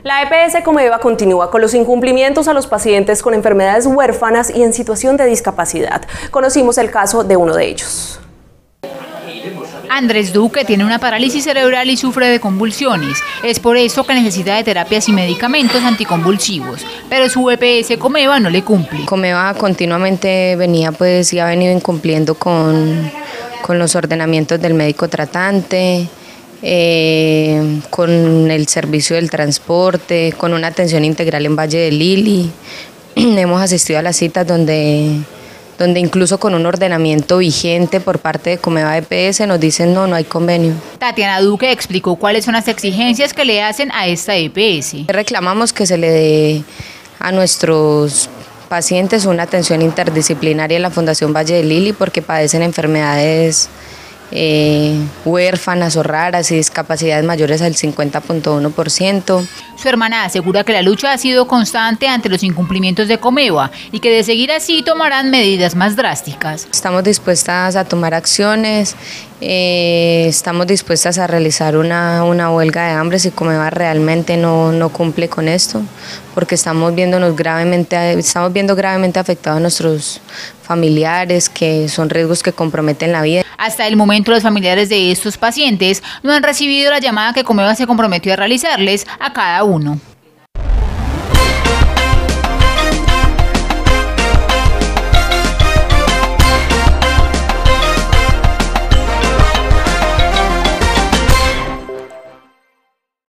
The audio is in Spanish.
La EPS Comeva continúa con los incumplimientos a los pacientes con enfermedades huérfanas y en situación de discapacidad. Conocimos el caso de uno de ellos. Andrés Duque tiene una parálisis cerebral y sufre de convulsiones. Es por eso que necesita de terapias y medicamentos anticonvulsivos, pero su EPS Comeva no le cumple. Comeva continuamente y ha venido incumpliendo con los ordenamientos del médico tratante, con el servicio del transporte, con una atención integral en Valle del Lili. Hemos asistido a las citas donde incluso con un ordenamiento vigente por parte de Comeva EPS nos dicen no hay convenio. Tatiana Duque explicó cuáles son las exigencias que le hacen a esta EPS. Reclamamos que se le dé a nuestros pacientes una atención interdisciplinaria en la Fundación Valle del Lili porque padecen enfermedades huérfanas o raras y discapacidades mayores al 50.1%. Su hermana asegura que la lucha ha sido constante ante los incumplimientos de Comeva y que de seguir así tomarán medidas más drásticas. Estamos dispuestas a tomar acciones, estamos dispuestas a realizar una huelga de hambre si Comeva realmente no cumple con esto, porque estamos viendo gravemente afectados a nuestros familiares, que son riesgos que comprometen la vida. Hasta el momento los familiares de estos pacientes no han recibido la llamada que Comeva se comprometió a realizarles a cada uno.